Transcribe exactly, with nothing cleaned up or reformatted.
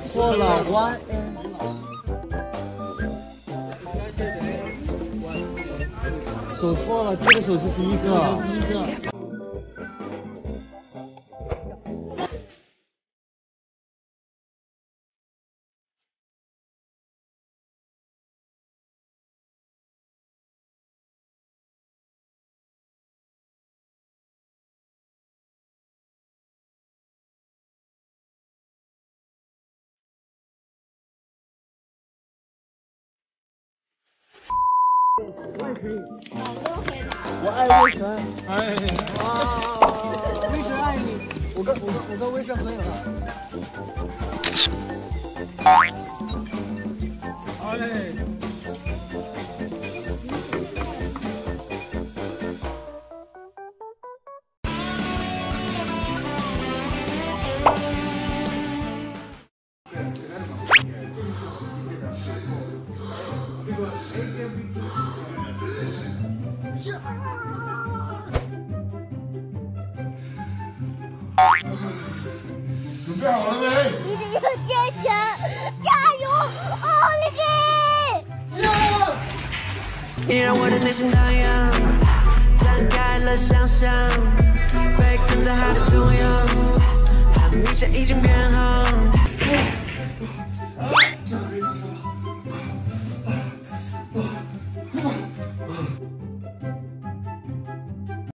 错了 ，Y。手错了，这个手是第一个。第一个。 我也可以。我爱魏晨。 哎， 哇！魏晨爱你。我跟我跟我跟魏晨合影了。 好嘞。 准备好了没？ 一定要坚强，加油，奥利给！ 你让我的内心荡漾，展开了想象。